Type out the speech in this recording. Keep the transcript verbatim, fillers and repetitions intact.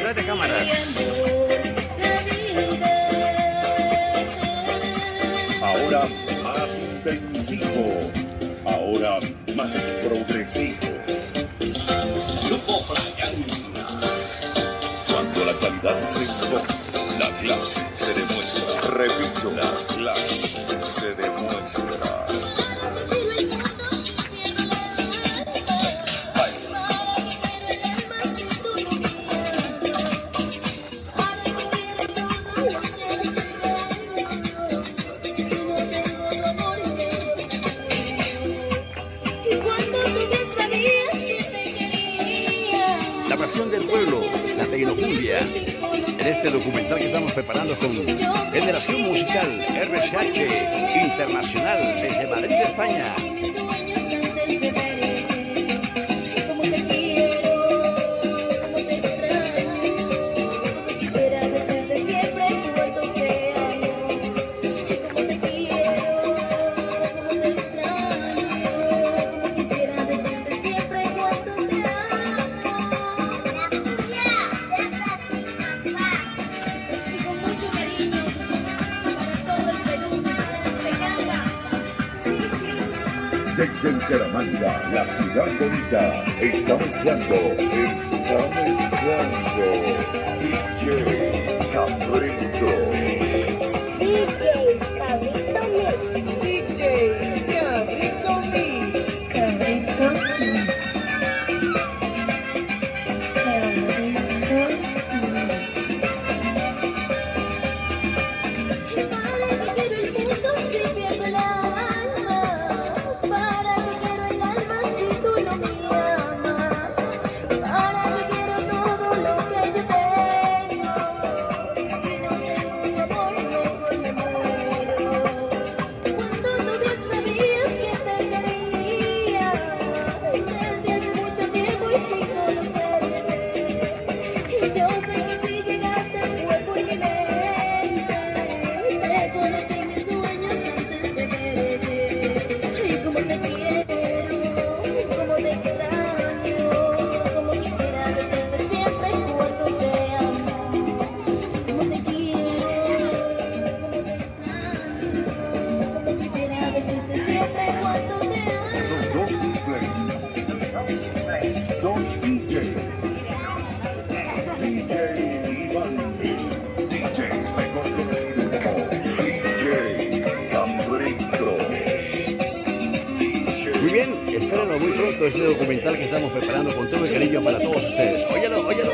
detrás de cámaras. Ahora más intensivo, ahora más progresivo. Grupo Fraganza. Cuando la calidad se impone, la clase se demuestra. Repito, la clase se demuestra. La pasión del pueblo, la tecnocumbia, en este documental que estamos preparando con Generación Musical R C H Internacional desde Madrid, España. Desde Bucaramanga, la ciudad bonita, está mezclando, está mezclando D J Cabrito. D J Cabrito Mix. D J Cabrito Mix. Cabrito Mix. Muy bien, espérenlo muy pronto, ese documental que estamos preparando con todo el cariño para todos ustedes. Óyalo, óyalo.